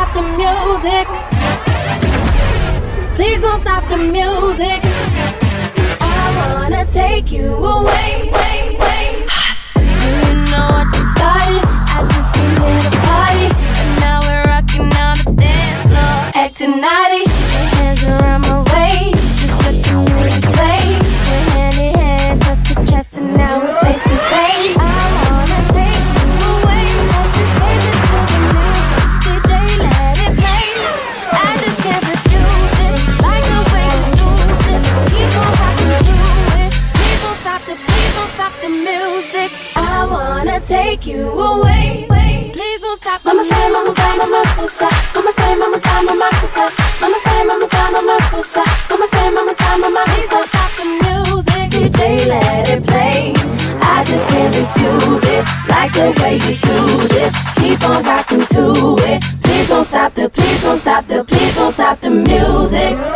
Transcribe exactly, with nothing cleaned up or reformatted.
stop the music. Please don't stop the music. I wanna take you away, way, way. You know what you started. I just came here to party, and now we're rocking on the dance floor, acting naughty. Your hands around my waist, just let the music play. We're hand in hand, chest to chest, and now we're face to face. I wanna take you away, let's just take it to the music. D J, let it play. I just can't refuse it, like the way you do this. Keep on rocking to it. Please don't stop the, please don't stop the music. I wanna take you away. Please don't stop. Mama say, mama say, mama say, mama say, mama say, mama say, mama say, mama say, mama say, mama say, mama say, mama say. Please don't stop the music. D J, let it play. I just can't refuse it, like the way you do this. Keep on rocking to it. Please don't stop the, please don't stop the, please don't stop the music.